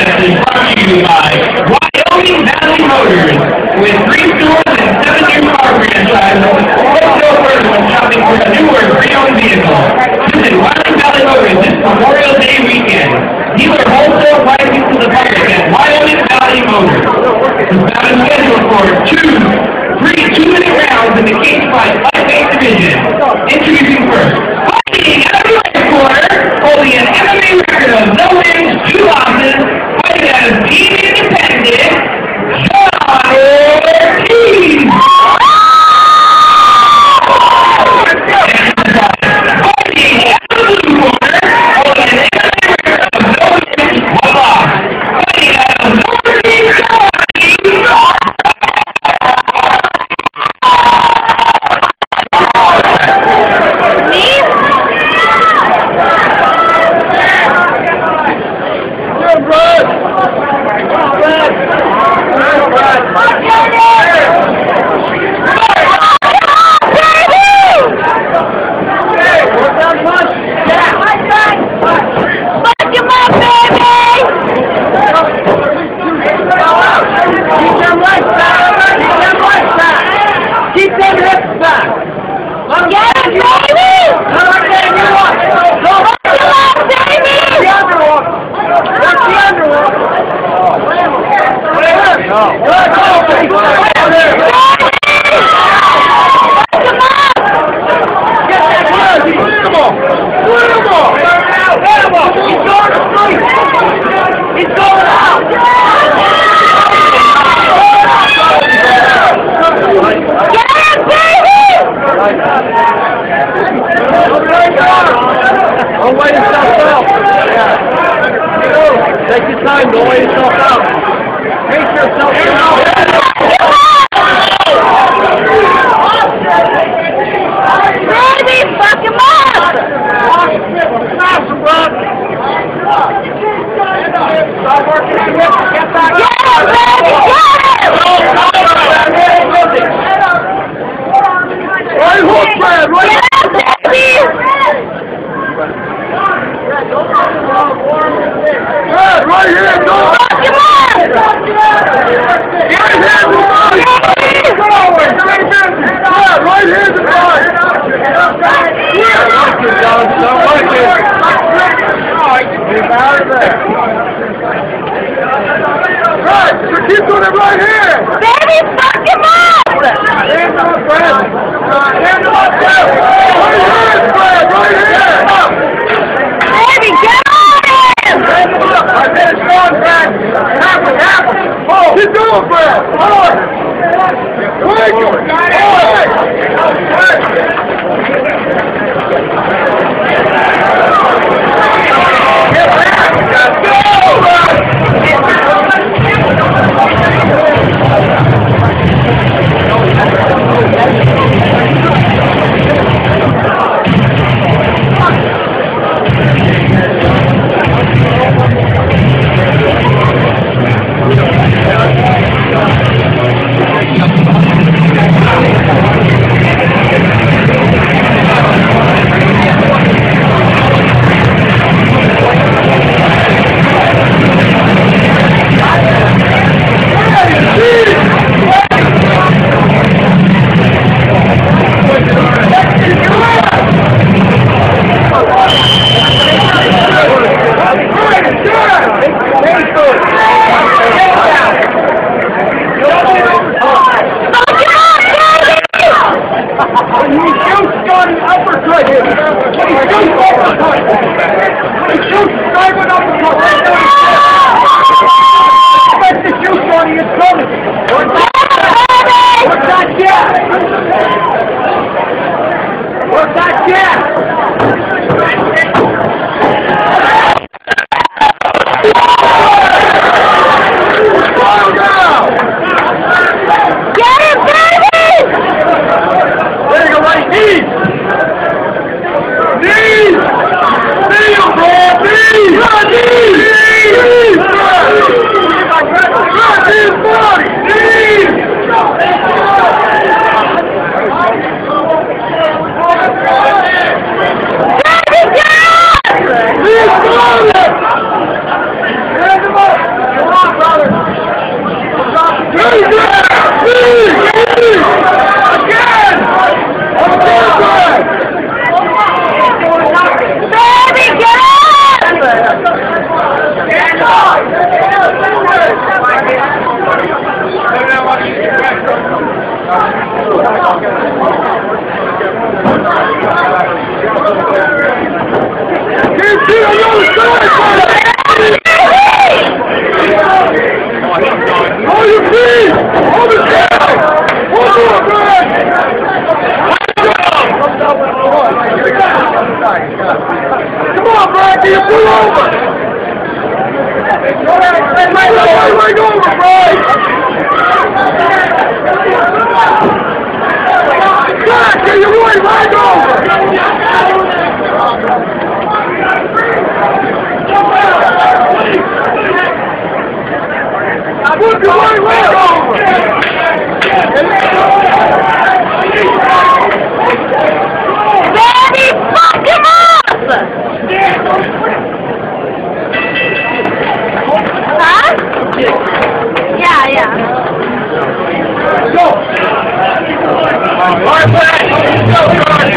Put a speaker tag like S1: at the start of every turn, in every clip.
S1: contest is brought to you by Wyoming Valley Motors. With 3 stores and 7-year car franchise, look no further when shopping for a new or pre-owned vehicle. Visit Wyoming Valley Motors this Memorial Day weekend. Dealer wholesale pricing to the public at Wyoming Valley Motors. The bout is scheduled for 2-minute rounds in the cage fight lightweight division. Introducing first, fighting out of the right corner, holding an MMA record of no wins, 2 losses, fighting out of Team Independent, John Ortiz. Fighting out of the blue corner, holding an MMA record of no wins, 1 loss, fighting out of Northern Take your time, don't weigh yourself out. Pace yourself out.
S2: Ready, fuck him up!
S1: Smash him, bud. Stop working on it. Get back.
S2: Yeah, ready,
S1: Right hook, Brad. Right hook. Brad, right here. Go.
S2: Fuck him up!
S1: Right hand to body. Right hand to body. Don't like it. Get out of there. Right, so keep doing it right here.
S2: Baby, fuck him up!
S1: Hands on Brad. Hands on Brad. Right here, Brad. Right here.
S2: Baby, get on him!
S1: I said it's strong, Brad. Happen. Oh, keep doing, Brad. Hold on. Quick. Get back. Let's go, Brad.
S3: leg over, Bryce! Jack, get your right leg over! Put your right leg over!
S2: Baby, fuck him up! Huh? Yeah.
S3: Go! All right, Brad! Go, George!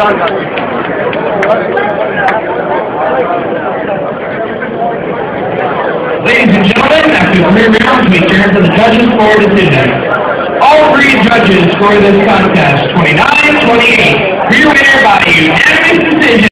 S1: Ladies and gentlemen, after 3 rounds, we turn to the judges for a decision. All 3 judges score this contest 29-28. Your winner by unanimous decision.